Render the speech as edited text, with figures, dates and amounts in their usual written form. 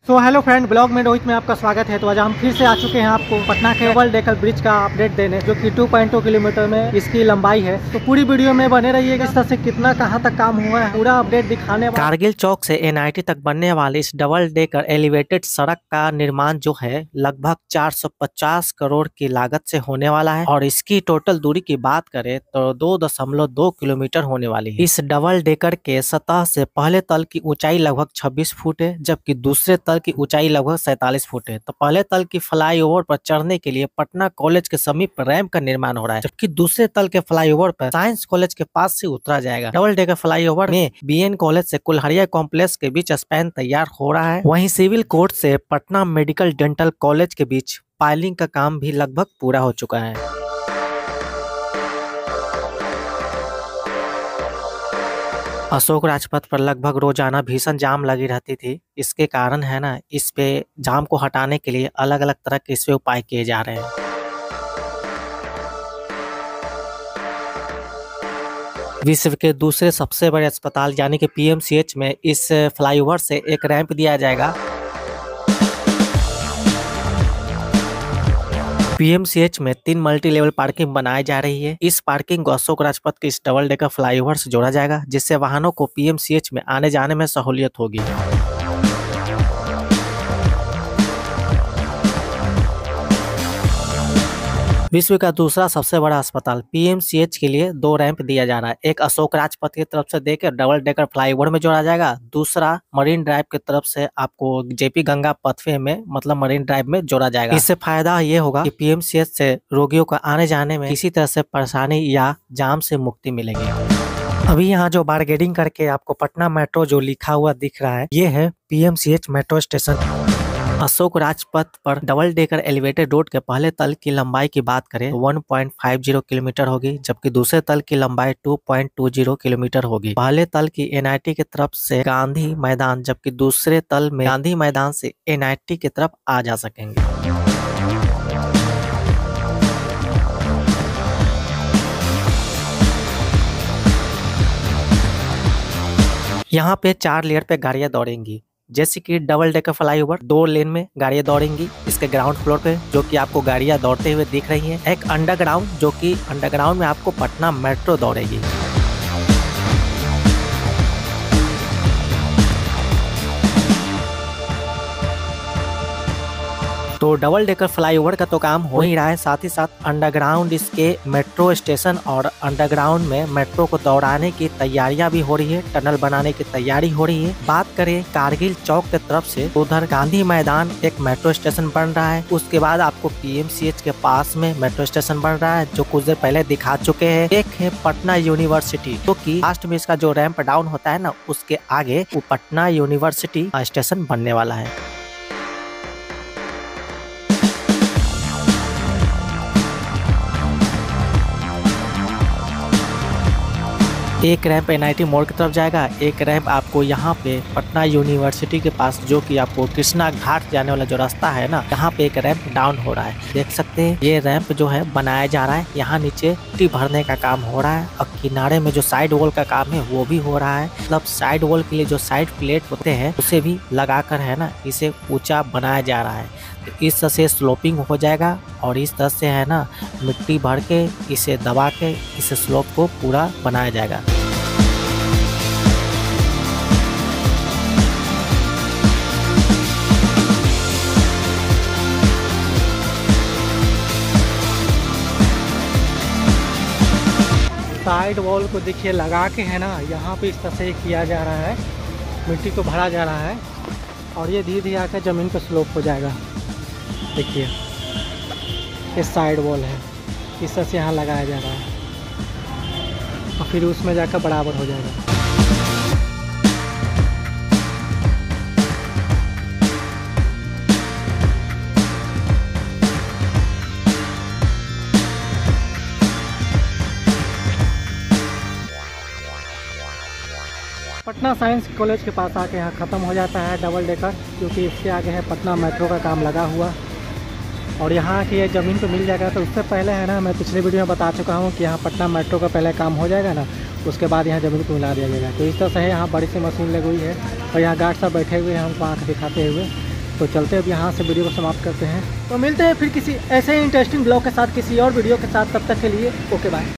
तो hello friend, blog में रोहित में आपका स्वागत है। तो आज हम फिर से आ चुके हैं आपको पटना के डबल डेकर ब्रिज का अपडेट देने, जो कि 2.2 किलोमीटर में इसकी लंबाई है। तो पूरी वीडियो में बने रहिएगा। इस तरह से कितना कहां तक काम हुआ है पूरा अपडेट दिखाने वाला। कारगिल चौक से एनआईटी तक बनने वाली इस डबल डेकर एलिवेटेड सड़क का निर्माण जो है लगभग 450 करोड़ की लागत से होने वाला है और इसकी टोटल दूरी की बात करें तो 2.2 किलोमीटर होने वाली है। इस डबल डेकर के सतह से पहले तल की ऊंचाई लगभग 26 फुट है, जबकि दूसरे तल की ऊंचाई लगभग 47 फुट है। तो पहले तल की फ्लाईओवर पर चढ़ने के लिए पटना कॉलेज के समीप रैंप का निर्माण हो रहा है, जबकि दूसरे तल के फ्लाईओवर पर साइंस कॉलेज के पास से उतरा जाएगा। डबल डेकर फ्लाईओवर में बीएन कॉलेज से कुल्हड़िया कॉम्प्लेक्स के बीच स्पैन तैयार हो रहा है। वहीं सिविल कोर्ट से पटना मेडिकल डेंटल कॉलेज के बीच पाइलिंग का काम भी लगभग पूरा हो चुका है। अशोक राजपथ पर लगभग रोजाना भीषण जाम लगी रहती थी। इसके कारण है ना, इस पे जाम को हटाने के लिए अलग अलग तरह के इसपे उपाय किए जा रहे हैं। विश्व के दूसरे सबसे बड़े अस्पताल यानी कि पीएमसीएच में इस फ्लाईओवर से एक रैंप दिया जाएगा। पीएमसीएच में 3 मल्टी लेवल पार्किंग बनाई जा रही है। इस पार्किंग को अशोक राजपथ के इस डबल डेकर फ्लाईओवर से जोड़ा जाएगा, जिससे वाहनों को पीएमसीएच में आने जाने में सहूलियत होगी। विश्व का दूसरा सबसे बड़ा अस्पताल पीएमसीएच के लिए 2 रैंप दिया जा रहा है। एक अशोक राजपथ की तरफ से देकर डबल डेकर फ्लाईओवर में जोड़ा जाएगा, दूसरा मरीन ड्राइव की तरफ से आपको जेपी गंगा पथवे में मतलब मरीन ड्राइव में जोड़ा जाएगा। इससे फायदा ये होगा कि पीएमसीएच से रोगियों को आने जाने में किसी तरह से परेशानी या जाम से मुक्ति मिलेगी। अभी यहाँ जो बारगेनिंग करके आपको पटना मेट्रो जो लिखा हुआ दिख रहा है, ये है PMCH metro station. Ashok Rajpath पर डबल डेकर एलिवेटेड रोड के पहले तल की लंबाई की बात करें तो 1.50 किलोमीटर होगी, जबकि दूसरे तल की लंबाई 2.20 किलोमीटर होगी। पहले तल की एनआईटी की तरफ से गांधी मैदान, जबकि दूसरे तल में गांधी मैदान से एनआईटी की तरफ आ जा सकेंगे। यहाँ पे 4 लेयर पे गाड़ियां दौड़ेंगी, जैसे कि डबल डेकर फ्लाईओवर 2 लेन में गाड़ियां दौड़ेंगी इसके ग्राउंड फ्लोर पे, जो कि आपको गाड़ियां दौड़ते हुए दिख रही हैं। एक अंडरग्राउंड, जो कि अंडरग्राउंड में आपको पटना मेट्रो दौड़ेगी। तो डबल डेकर फ्लाईओवर का तो काम हो ही रहा है, साथ ही साथ अंडरग्राउंड इसके मेट्रो स्टेशन और अंडरग्राउंड में मेट्रो को दौड़ाने की तैयारियां भी हो रही है, टनल बनाने की तैयारी हो रही है। बात करें कारगिल चौक की तरफ से, उधर गांधी मैदान एक मेट्रो स्टेशन बन रहा है। उसके बाद आपको पीएमसीएच के पास में मेट्रो स्टेशन बन रहा है, जो कुछ देर पहले दिखा चुके हैं। एक है पटना यूनिवर्सिटी, तो कि लास्ट में इसका जो रैंप डाउन होता है ना, उसके आगे वो पटना यूनिवर्सिटी स्टेशन बनने वाला है। एक रैंप एनआईटी मोड़ की तरफ जाएगा, एक रैंप आपको यहाँ पे पटना यूनिवर्सिटी के पास, जो कि आपको कृष्णा घाट जाने वाला जो रास्ता है ना, यहाँ पे एक रैंप डाउन हो रहा है। देख सकते हैं ये रैंप जो है बनाया जा रहा है। यहाँ नीचे मिट्टी भरने का काम हो रहा है और किनारे में जो साइड वॉल का काम है वो भी हो रहा है। मतलब साइड वॉल के लिए जो साइड प्लेट होते हैं उसे भी लगाकर है ना, इसे ऊंचा बनाया जा रहा है। तो इस तरह से स्लोपिंग हो जाएगा और इस तरह से है ना, मिट्टी भर के इसे दबा के इस स्लोप को पूरा बनाया जाएगा। साइड वॉल को देखिए लगा के है ना, यहाँ पे इस तरह से किया जा रहा है, मिट्टी को भरा जा रहा है और ये धीरे धीरे आकर ज़मीन पर स्लोप हो जाएगा। देखिए ये साइड वॉल है, इस तरह से यहाँ लगाया जा रहा है और फिर उसमें जाकर बराबर हो जाएगा। पटना साइंस कॉलेज के पास आके यहाँ ख़त्म हो जाता है डबल डेकर, क्योंकि इसके आगे है पटना मेट्रो का काम लगा हुआ और यहाँ की ये ज़मीन तो मिल जाएगा। तो उससे पहले है ना, मैं पिछले वीडियो में बता चुका हूँ कि यहाँ पटना मेट्रो का पहले काम हो जाएगा ना, उसके बाद यहाँ ज़मीन को मिला दिया जाएगा। तो इस तरह से यहाँ बड़ी सी मशीन लगी हुई है और यहाँ गार्ड साहब बैठे हुए हैं हमको आँख दिखाते हुए। तो चलते हैं अब यहाँ से वीडियो को समाप्त करते हैं। तो मिलते हैं फिर किसी ऐसे ही इंटरेस्टिंग ब्लॉग के साथ, किसी और वीडियो के साथ। तब तक के लिए ओके बाय।